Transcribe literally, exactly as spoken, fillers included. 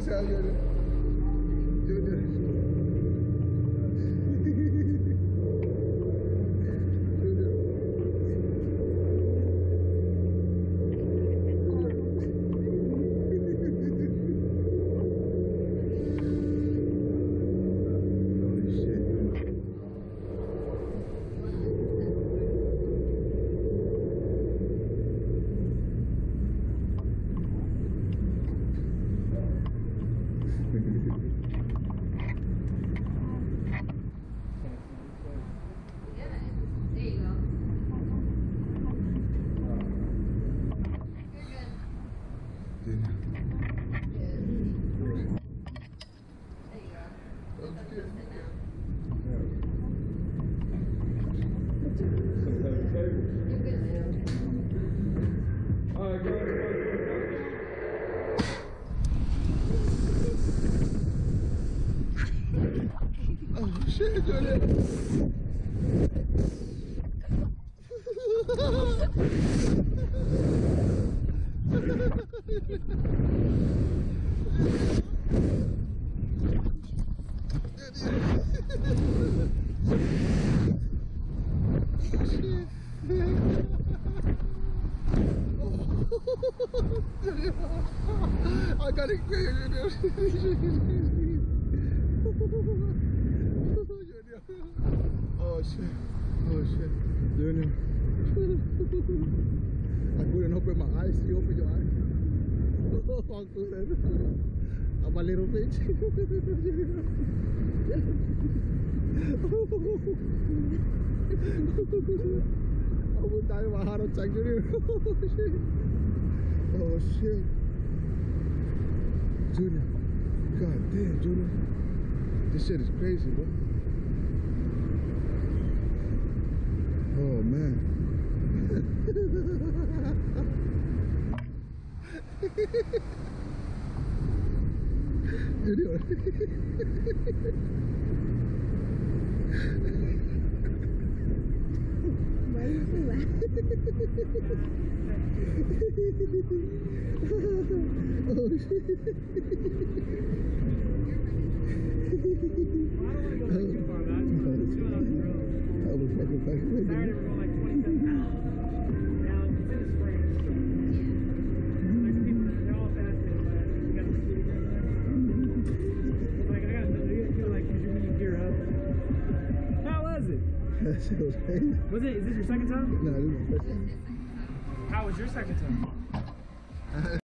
tell you that. Oh shit, Julian. I gotta kill you, oh shit, oh shit, Junior. I couldn't open my eyes, you open your eyes. Oh, I couldn't. I'm a little bitch. I would die of a heart attack, Junior. Oh shit. Junior. God damn, Junior. This shit is crazy, bro. Oh man. Junior. Why are you so laughing? Oh shit. Well, I don't want to go like too far, but I just want to chill out the road. I was fucking back. Saturday we're going like twenty-seven miles. Now it's in the spring. Like people, they're all fasting, but we got the speed right there. Like I got to do like because you're meeting gear up. How was it? That shit was crazy. Was it? Is this your second time? No, this is the first time. How was your second time?